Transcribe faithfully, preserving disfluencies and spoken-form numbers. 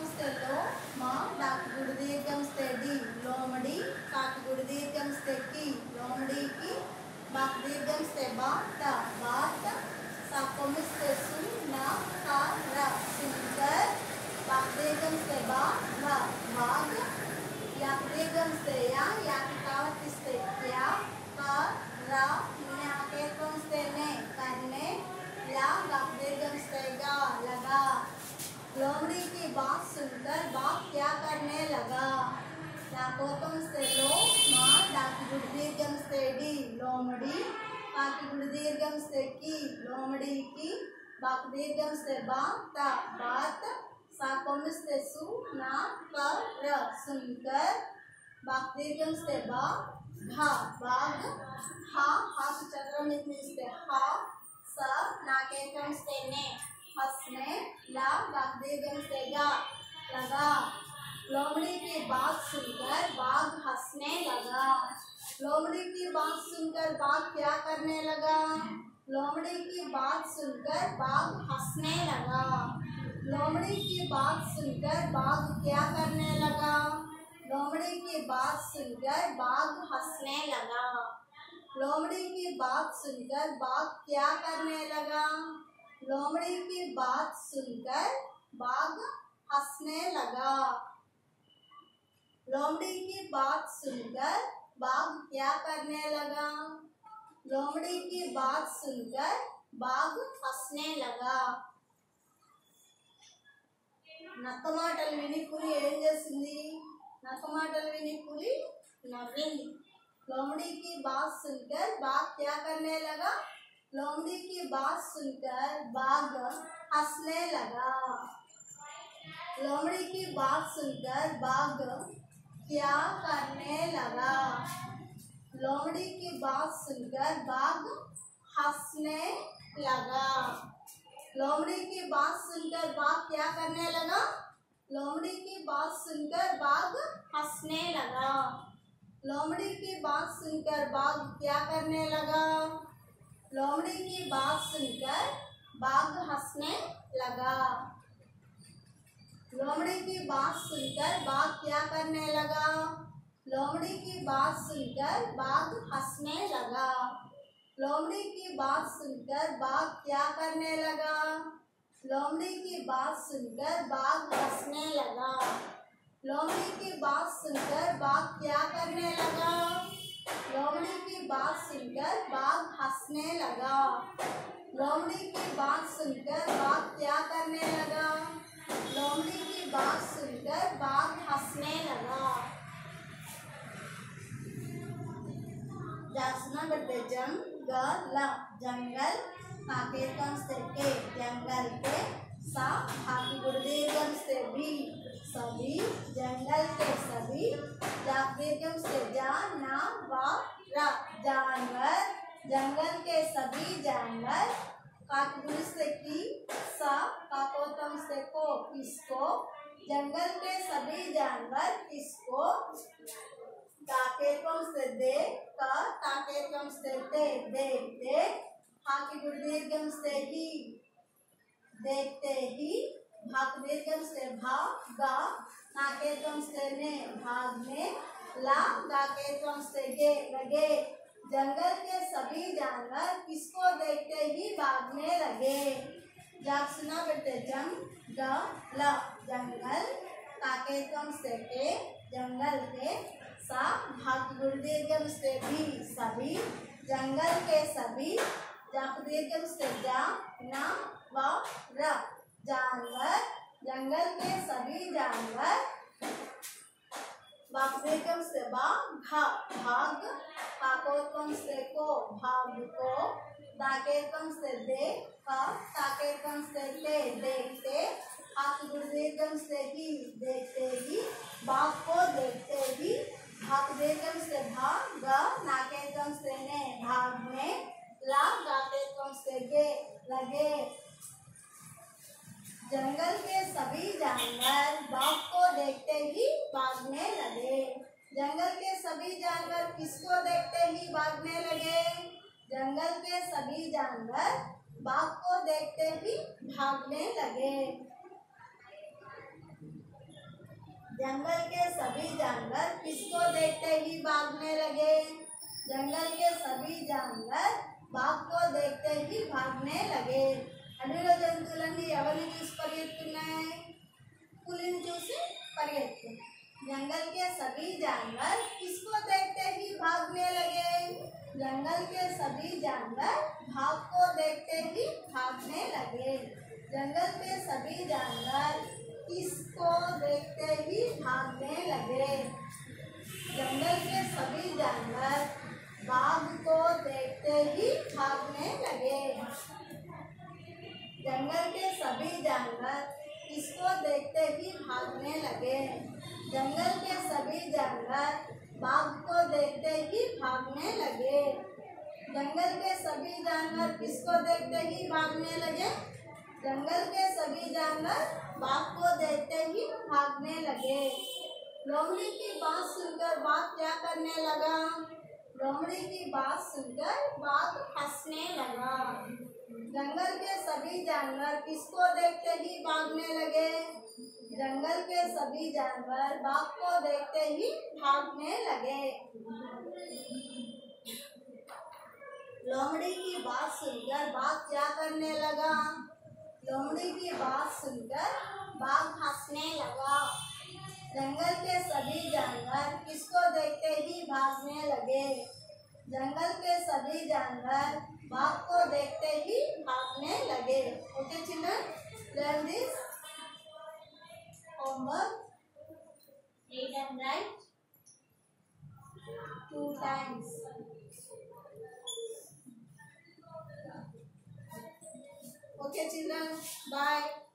స్థెలో మా డాకు గుడి దీర్ఘం స్థెడి లోమడి కాకి గుడి దీర్ఘం స్థెక్కి లోమడికి బాక్ దీర్ఘం స్థె బాట బాట సాకొమి స్థెసు నా కా ర సుందర్ బాక్ దీర్ఘం స్థె బా భా భాగ్ యాక్ దీర్ఘం స్థె యా యాక్ కావతి స్థె యా కా ర న్యాకేత్వం స్థె నే करने ला बाक दीर्घम స్థె గా लगा लोमड़ी की बात सुनकर बाप क्या करने लगा लाकोतम से लो माँ डाकी गुड़ दीर्घम से डी लोमड़ी काकी गुड़ दीर्घम से की लोमड़ी की बाक दीर्घम से बात बात साकोम से सु ना कर र सुनकर बाक दीर्घम से बा भा बाग हा हा चक्र में से हा स नाकेतम से ने हंसने ला बाक दीर्घम से गा लगा लोमड़ी की बात सुनकर बाघ हंसने लगा लोमड़ी की बात सुनकर बाघ क्या करने लगा लोमड़ी की बात सुनकर बाघ हंसने लगा लोमड़ी की बात सुनकर बाघ क्या करने लगा लोमड़ी की बात सुनकर बाघ हंसने लगा लोमड़ी की बात सुनकर बाघ क्या करने लगा लोमड़ी की बात सुनकर बाघ हंसने लगा लोमड़ी की बात सुनकर बाघ क्या करने लगा लोमड़ी की बात सुनकर बाघ हंसने लगा నక్కమాటలు విని పులి ఏం చేసింది నక్కమాటలు విని పులి నవ్వింది लोमड़ी की बात सुनकर बाघ क्या करने लगा लोमड़ी की बात सुनकर बाघ हंसने लगा लोमड़ी की बात सुनकर बाघ क्या करने लगा लोमड़ी की बात सुनकर बाघ हंसने लगा लोमड़ी की बात सुनकर बाघ क्या करने लगा लोमड़ी की बात सुनकर बाघ हंसने लगा लोमड़ी की बात सुनकर बाघ क्या करने लगा लोमड़ी की बात सुनकर बाघ हंसने लगा लोमड़ी की बात सुनकर बाघ क्या करने लगा लोमड़ी की बात सुनकर बाघ हंसने लगा लोमड़ी की बात सुनकर बाघ क्या करने लगा लोमड़ी की बात सुनकर बाघ हंसने लगा लोमड़ी की बात सुनकर बाघ क्या करने लगा लोमड़ी की बात सुनकर बाघ हंसने लगा लोमड़ी की बात सुनकर बाघ क्या करने लगा लोमड़ी की बात सुनकर बाघ हंसने लगा जासना बटे जंगल जंगल काकेतम से के जंगल के सा हाकी गुड़ दीर्घम से भी सभी जंगल के सभी जाक दीर्घम से जा ना वा रा जानवर जंगल के सभी जानवर काकी गुड़ से की सा काकोतम से को किसको जंगल के सभी जानवर किसको ताकेतम से दे का ताकेतम से ते देखते हाकी गुड़ दीर्घम से ही देखते ही भाग दीर्घम से भा गा नाकेतम से ने भागने ला गाकेतम से गे लगे जंगल के सभी जानवर किसको देखते ही भागने लगे जाग सुना बेटे जंगल जंगल काकेतम से के जंगल के सा भाग गुड़ दीर्घम से भी सभी जंगल के सभी जाक दीर्घम से जा ना वा र जानवर जंगल के सभी जानवर बाक दीर्घम से बा घा भाग काकोतम से को भाग को दाकेतम से दे का ताकेतम से ते देखते हाथ गुड़ दीर्घम से ही देखते ही बाघ को देखते ही भाग दीर्घम से भाग गा नाकेतम से ने भागने ला गाकेतम से गे लगे जंगल के सभी जानवर बाघ को देखते ही भागने लगे जंगल के सभी जानवर किसको देखते ही भागने लगे जंगल के सभी जानवर बाघ को देखते ही भागने लगे। जंगल के सभी जानवर किसको देखते ही भागने लगे। जंगल के सभी जानवर बाघ को देखते ही भागने लगे। అడవిలో జంతువులన్నీ ఎవరిని చూసి పరిగెత్తున్నాయి? పులిని చూసి పరిగెత్తున్నాయి। जंगल के सभी जानवर किसको देखते ही भागने लगे। जंगल के सभी जानवर बाघ को देखते ही भागने लगे। जंगल के सभी जानवर किसको देखते ही भागने लगे। जंगल के सभी जानवर बाघ को देखते ही भागने लगे। जंगल के सभी जानवर किसको देखते ही भागने लगे। जंगल के सभी जानवर बाघ को देखते ही भागने लगे। जंगल के सभी जानवर किसको देखते ही भागने लगे। जंगल के सभी जानवर बाघ को देखते ही भागने लगे। लोमड़ी की बात सुनकर बाघ क्या करने लगा। लोमड़ी की बात सुनकर बाघ हंसने लगा। जंगल के सभी जानवर किसको देखते ही भागने लगे। जंगल के सभी जानवर बाघ को देखते ही भागने लगे। लोमड़ी की बात सुनकर बाघ क्या करने लगा। लोमड़ी की बात सुनकर बाघ हंसने लगा। जंगल के सभी जानवर किसको देखते ही भागने लगे। जंगल के सभी जानवर बाघ को देखते ही भागने लगे। Okay children, learn this homework. Read and write two times. Okay children, bye.